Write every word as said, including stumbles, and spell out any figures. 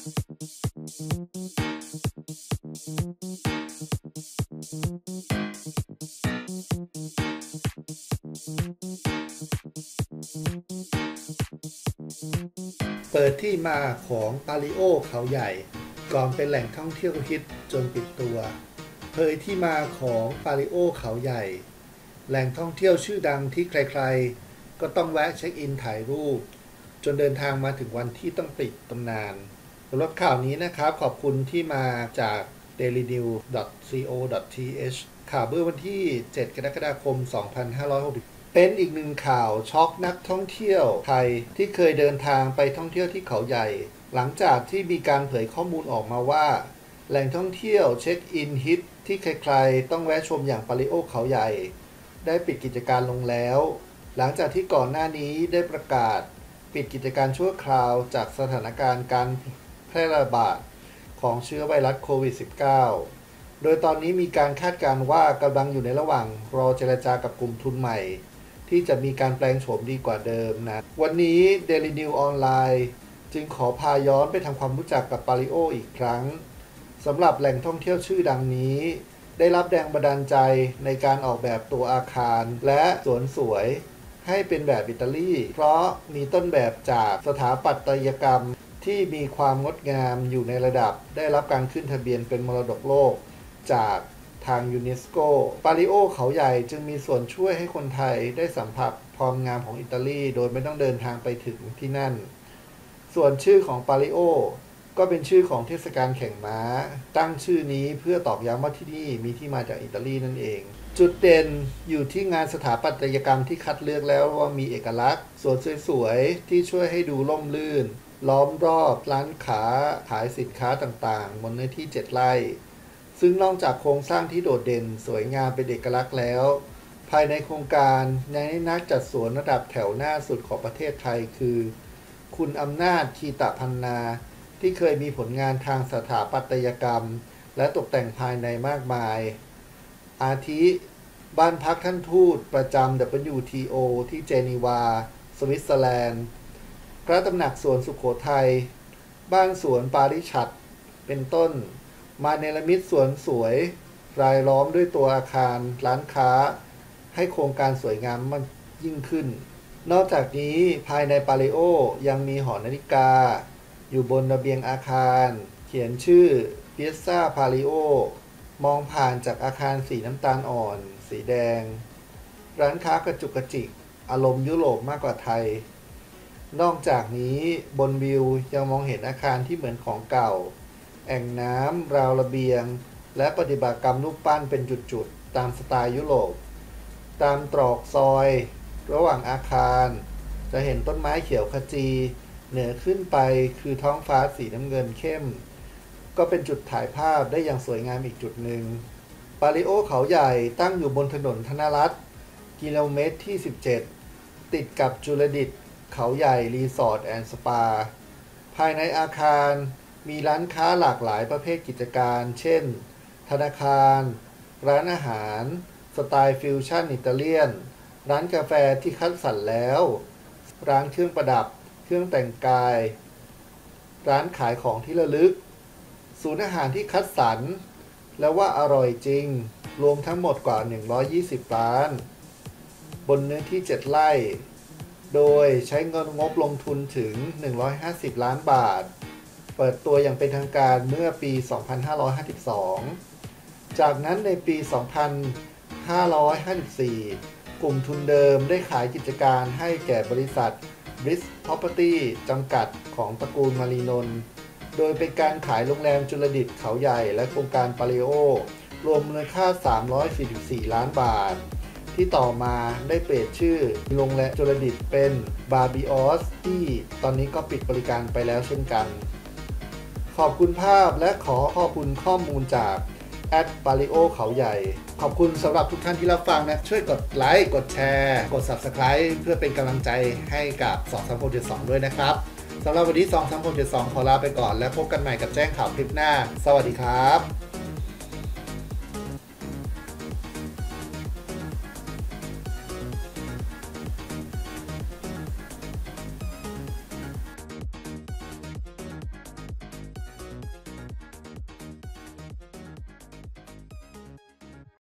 เปิดที่มาของปาลิโอเขาใหญ่ก่อนเป็นแหล่งท่องเที่ยวฮิตจนปิดตัวเผยที่มาของปาลิโอเขาใหญ่แหล่งท่องเที่ยวชื่อดังที่ใครๆก็ต้องแวะเช็คอินถ่ายรูปจนเดินทางมาถึงวันที่ต้องปิดตำนานสำหรับข่าวนี้นะครับขอบคุณที่มาจาก เดลี่นิวส์ ดอท ซี โอ ดอท ที เอช ข่าวเมื่อวันที่เจ็ดกรกฎาคมสองพันห้าร้อยหกสิบเป็นอีกหนึ่งข่าวช็อกนักท่องเที่ยวไทยที่เคยเดินทางไปท่องเที่ยวที่เขาใหญ่หลังจากที่มีการเผยข้อมูลออกมาว่าแหล่งท่องเที่ยวเช็คอินฮิตที่ใครๆต้องแวะชมอย่างปาลิโอเขาใหญ่ได้ปิดกิจการลงแล้วหลังจากที่ก่อนหน้านี้ได้ประกาศปิดกิจการชั่วคราวจากสถานการณ์การแพร่ระบาดของเชื้อไวรัสโควิด สิบเก้า โดยตอนนี้มีการคาดการณ์ว่ากำลังอยู่ในระหว่างรอเจรจากับกลุ่มทุนใหม่ที่จะมีการแปลงโฉมดีกว่าเดิมนะวันนี้ เดลี่นิวส์ ออนไลน์จึงขอพาย้อนไปทำความรู้จักกับปาลิโออีกครั้งสำหรับแหล่งท่องเที่ยวชื่อดังนี้ได้รับแรงบันดาลใจในการออกแบบตัวอาคารและสวนสวยให้เป็นแบบอิตาลีเพราะมีต้นแบบจากสถาปัตยกรรมที่มีความงดงามอยู่ในระดับได้รับการขึ้นทะเบียนเป็นมรดกโลกจากทางยูเนสโกปาลิโอเขาใหญ่จึงมีส่วนช่วยให้คนไทยได้สัมผัสความงามของอิตาลีโดยไม่ต้องเดินทางไปถึงที่นั่นส่วนชื่อของปาลิโอก็เป็นชื่อของเทศกาลแข่งม้าตั้งชื่อนี้เพื่อตอกย้ำว่าที่นี่มีที่มาจากอิตาลีนั่นเองจุดเด่นอยู่ที่งานสถาปัตยกรรมที่คัดเลือกแล้วว่ามีเอกลักษณ์สวนสวยๆที่ช่วยให้ดูร่มรื่นล้อมรอบร้านค้าขายสินค้าต่างๆบนเนื้อที่เจ็ดไร่ซึ่งนอกจากโครงสร้างที่โดดเด่นสวยงามเป็นเอกลักษณ์แล้วภายในโครงการยังได้นักจัดสวนระดับแถวหน้าสุดของประเทศไทยคือคุณอำนาจคีตพันนาที่เคยมีผลงานทางสถาปัตยกรรมและตกแต่งภายในมากมายอาทิบ้านพักท่านทูตประจำ ดับเบิลยู ที โอ ที่เจนีวาสวิตเซอร์แลนด์พระตำหนักสวนสุโขทัยบ้านสวนปาริชัดเป็นต้นมาเนรมิตสวนสวยรายล้อมด้วยตัวอาคารร้านค้าให้โครงการสวยงามมากยิ่งขึ้นนอกจากนี้ภายในปาลิโอยังมีหอนาฬิกาอยู่บนระเบียงอาคารเขียนชื่อเปียซ่าปาลิโอมองผ่านจากอาคารสีน้ำตาลอ่อนสีแดงร้านค้ากระจุกกระจิกอารมณ์ยุโรปมากกว่าไทยนอกจากนี้บนวิวยังมองเห็นอาคารที่เหมือนของเก่าแอ่งน้ำราวระเบียงและปฏิบัติกรรมรูปปั้นเป็นจุดๆตามสไตล์ยุโรปตามตรอกซอยระหว่างอาคารจะเห็นต้นไม้เขียวขจีเหนือขึ้นไปคือท้องฟ้าสีน้ำเงินเข้มก็เป็นจุดถ่ายภาพได้อย่างสวยงามอีกจุดหนึ่งปาลิโอเขาใหญ่ตั้งอยู่บนถนนธนรัตน์กิโลเมตรที่สิบเจ็ดติดกับจุลดิตเขาใหญ่รีสอร์ทแอนด์สปาภายในอาคารมีร้านค้าหลากหลายประเภทกิจการเช่นธนาคารร้านอาหารสไตล์ฟิวชั่นอิตาเลียนร้านกาแฟที่คัดสรรแล้วร้านเครื่องประดับเครื่องแต่งกายร้านขายของที่ระลึกศูนย์อาหารที่คัดสรรและว่าอร่อยจริงรวมทั้งหมดกว่าหนึ่งร้อยยี่สิบร้านบนเนื้อที่เจ็ดไร่โดยใช้เงินงบลงทุนถึงหนึ่งร้อยห้าสิบล้านบาทเปิดตัวอย่างเป็นทางการเมื่อปีสองพันห้าร้อยห้าสิบสองจากนั้นในปีสองพันห้าร้อยห้าสิบสี่กลุ่มทุนเดิมได้ขายกิจการให้แก่บริษัท Bliss Property จำกัดของตระกูลมารีนนท์โดยเป็นการขายโรงแรมจุลดิตเขาใหญ่และโครงการปาลิโอรวมมูลค่าสามร้อยสี่สิบสี่ล้านบาทที่ต่อมาได้เปลี่ยนชื่อโรงแรมจุลดิตเป็นบาร์บิออสที่ตอนนี้ก็ปิดบริการไปแล้วเช่นกันขอบคุณภาพและขอขอบคุณข้อมูลจากแอดปาลิโอเขาใหญ่ขอบคุณสำหรับทุกท่านที่รับฟังนะช่วยกดไลค์กดแชร์กด ซับสไครบ์ เพื่อเป็นกำลังใจให้กับสองสามหกเจ็ดสองด้วยนะครับสำหรับวันนี้สองสามหกเจ็ดสองขอลาไปก่อนและพบกันใหม่กับแจ้งข่าวคลิปหน้าสวัสดีครับ